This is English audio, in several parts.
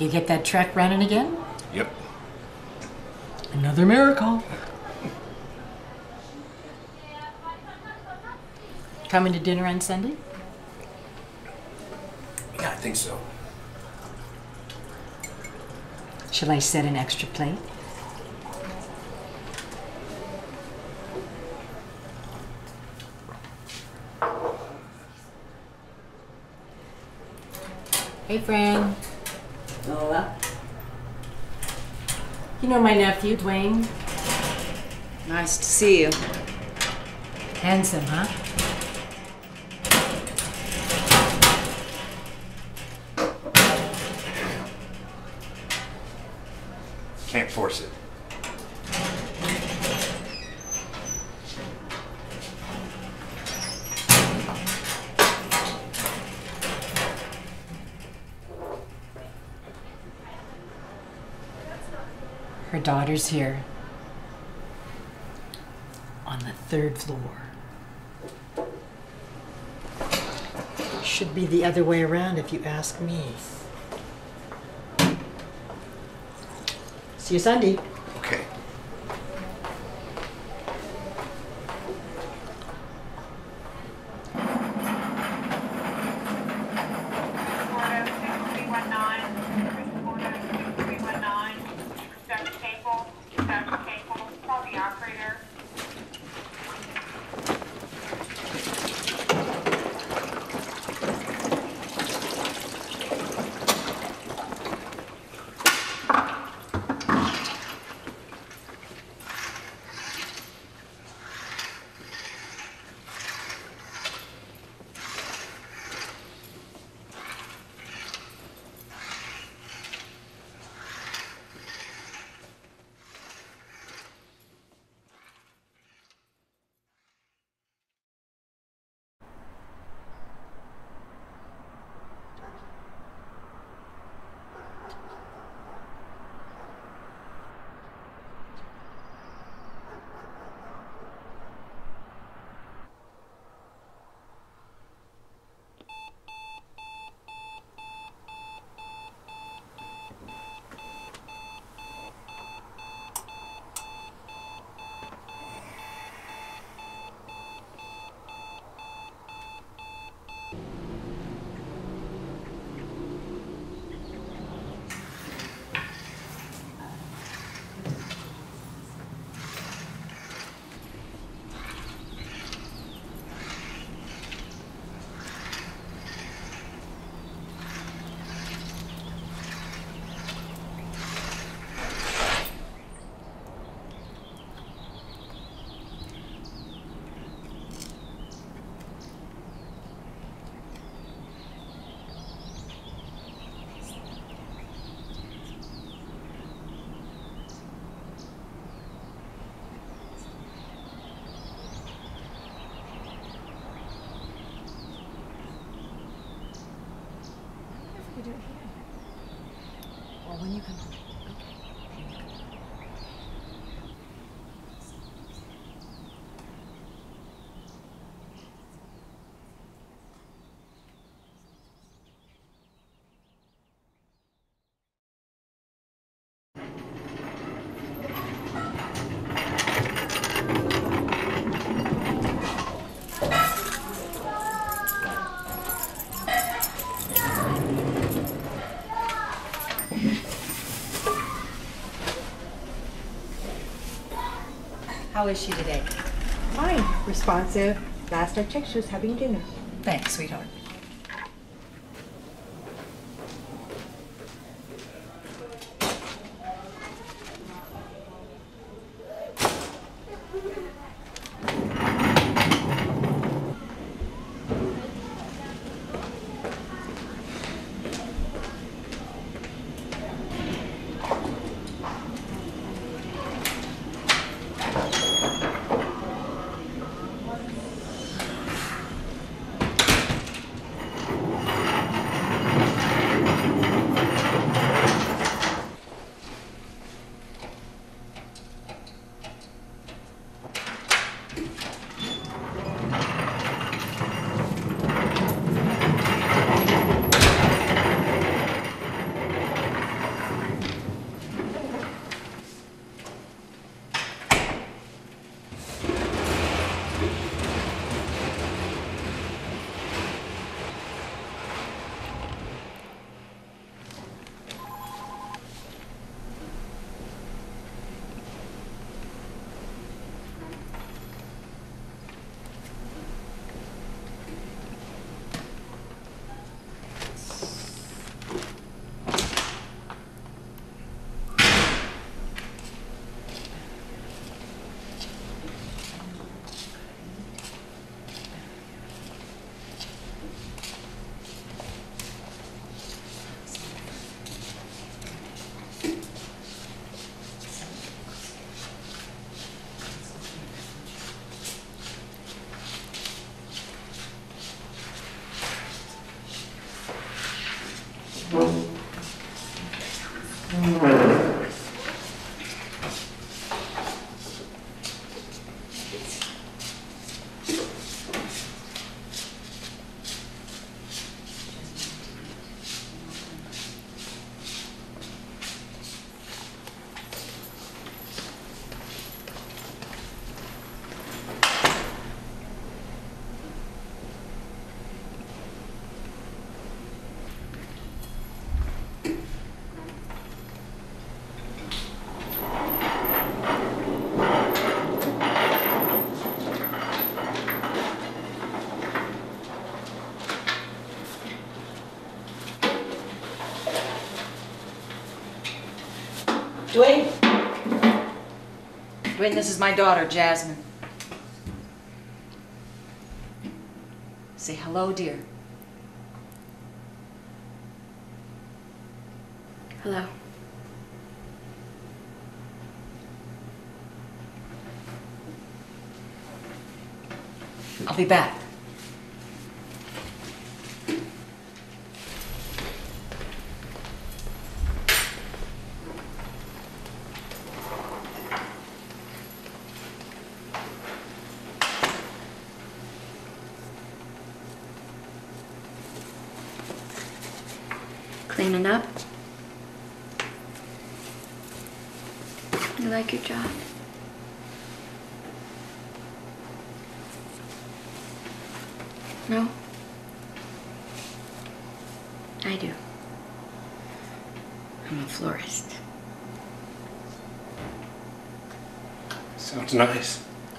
You get that truck running again? Yep. Another miracle. Coming to dinner on Sunday? Yeah, I think so. Shall I set an extra plate? Hey, Fran. Lola. You know my nephew, Dwayne? Nice to see you. Handsome, huh? Can't force it. Her daughter's here. On the 3rd floor. Should be the other way around if you ask me. See you Sunday. Okay. Do it here. Or when you come home. How is she today? Fine. Responsive. Last I checked, she was having dinner. Thanks, sweetheart. Wait, this is my daughter, Jasmine. Say hello, dear. Hello. I'll be back. Cleaning up? You like your job? No? I do. I'm a florist. Sounds nice.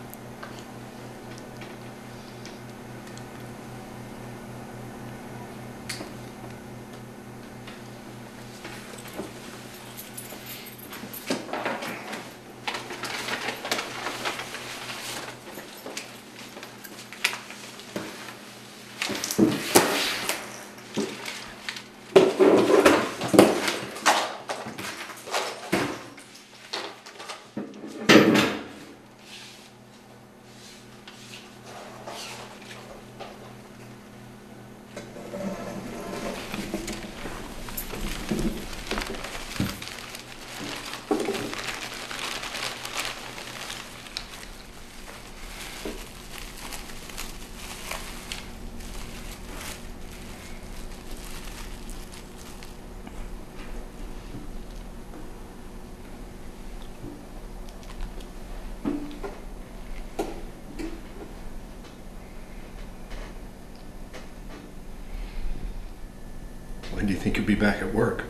When do you think you'll be back at work?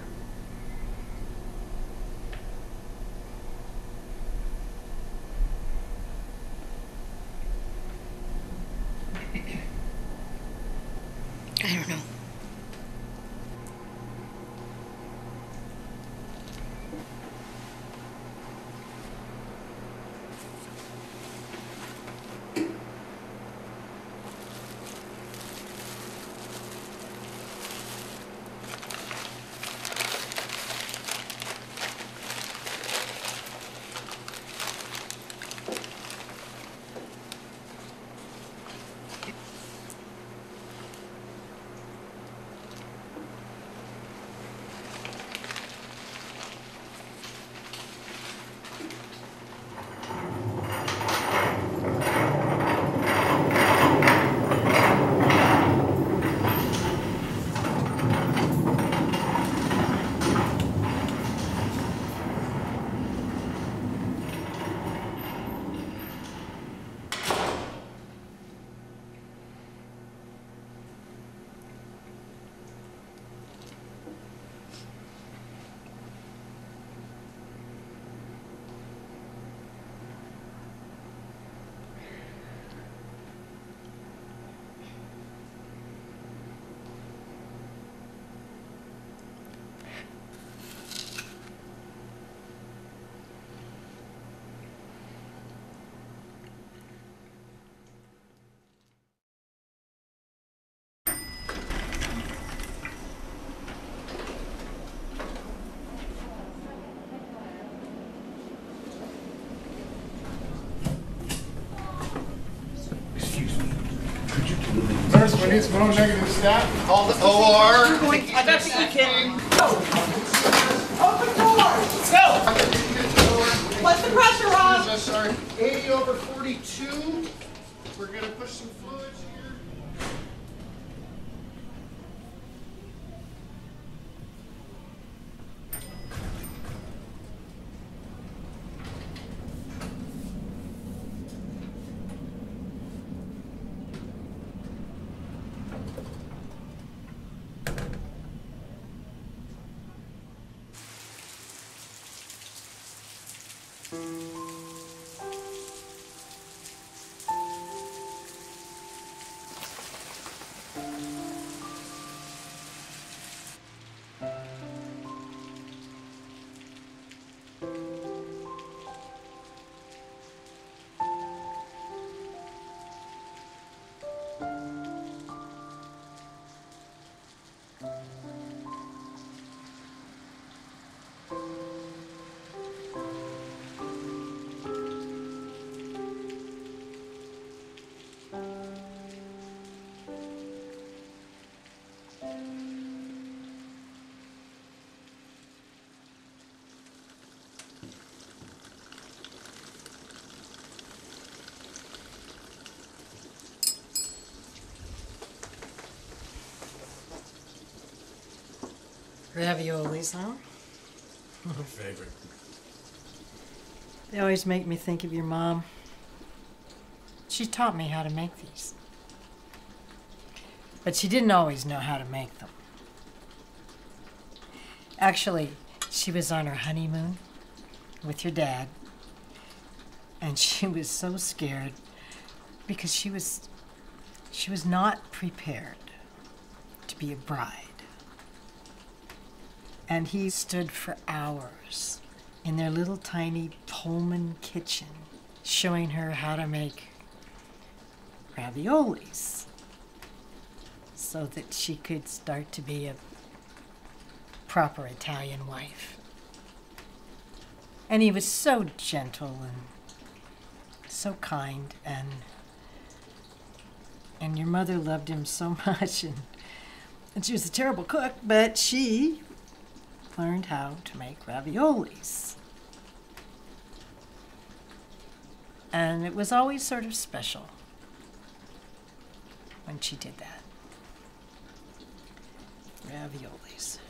I don't know. Nurse, we need some more negative staff. Call the OR. I bet you can. Go. Open doors. Go. What's the pressure on? Sorry. 80 over 42. We're going to push some fluids here. Raviolis, huh? My favorite. They always make me think of your mom. She taught me how to make these. But she didn't always know how to make them. Actually, she was on her honeymoon with your dad, and she was so scared because she was not prepared to be a bride. And he stood for hours in their little tiny Pullman kitchen showing her how to make raviolis so that she could start to be a proper Italian wife. And he was so gentle and so kind, and your mother loved him so much, and she was a terrible cook, but she learned how to make raviolis. And it was always sort of special when she did that. Raviolis.